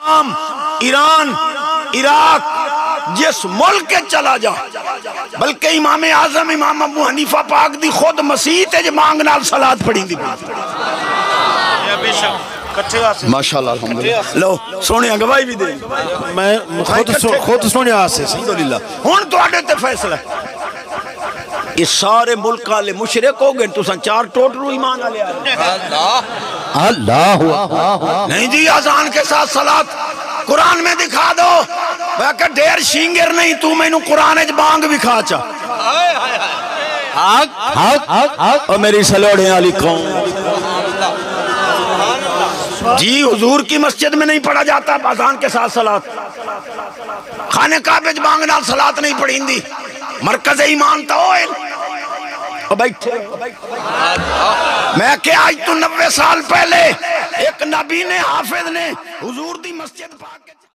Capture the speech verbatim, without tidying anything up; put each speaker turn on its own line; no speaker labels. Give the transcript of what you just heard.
شام، ایران، عراق، جس ملک کے چلا جا، بلکہ امام اعظم امام ابو حنیفہ پاک دی خود مسیح تے جو مانگ نال صلاۃ پڑھی دی ماشاءاللہ الحمدللہ. لو سونے گواہی بھی دے،
میں خود خود سونے آسے
الحمدللہ. ہن تواڈے تے فیصلہ اس سارے ملک والے مشرک ہو گئے، تساں چار ٹوٹلو ایمان والے آ
اللہ
نہیں جی. اذان کے ساتھ صلاۃ قرآن میں دکھا دو. میں کہ ڈیر شینگر نہیں، تو میں نو قرآن اچ بانگ دکھا چا. اور میری سلوڑے علی قوم جی حضور کی مسجد میں نہیں پڑھا جاتا اذان کے ساتھ صلاۃ، خانہ کعبہ وچ بانگ نال صلاۃ نہیں پڑھی دی. مرکز ایمان تو ہوئے بیٹھے. میں کہ آج تو نوے سال پہلے ایک نبی نے حافظ نے حضور دی مسجد پاک